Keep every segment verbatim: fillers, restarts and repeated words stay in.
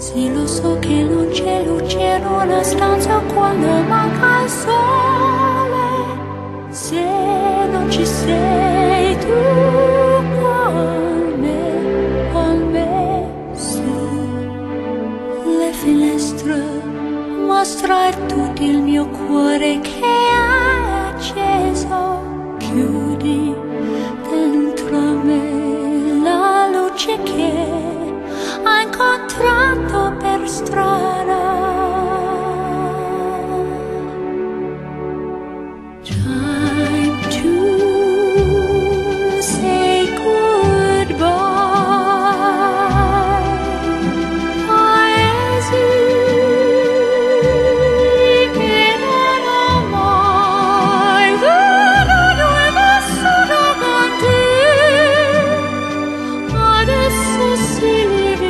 Sì, lo so che non c'è luce in una stanza quando manca il sole. Se non ci sei tu con me, con me, sì. Le finestre mostra tutto il mio cuore che è acceso. Chiudi dentro me la luce che ho incontrato per strada. Time to say goodbye. Paesi che non ho mai veduto e vissuto con te. Adesso sì.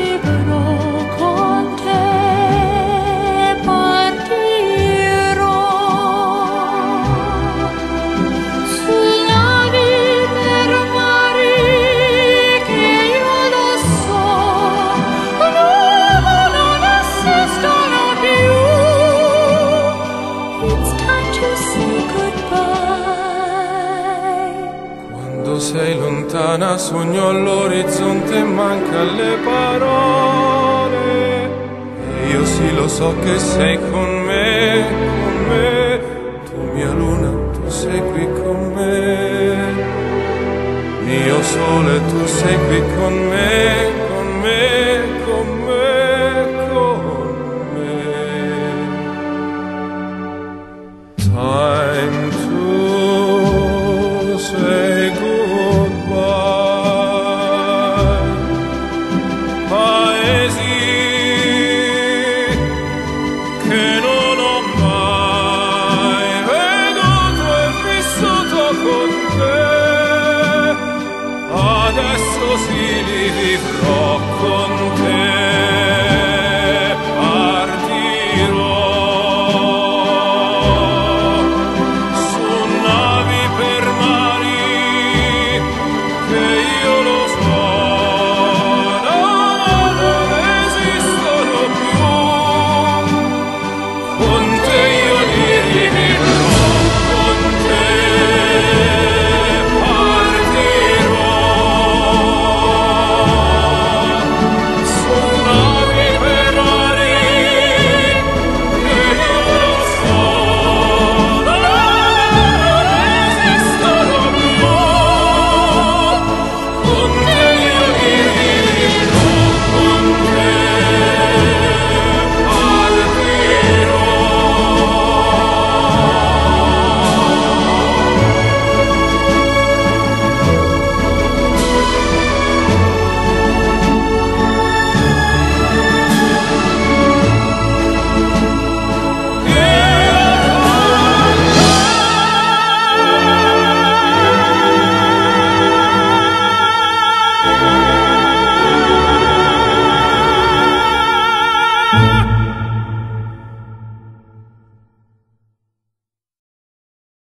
Quando sei lontana sogno all'orizzonte e manca le parole. E io sì lo so che sei con me, con me. Tu mia luna, tu sei qui con me. Mio sole, tu sei qui con me.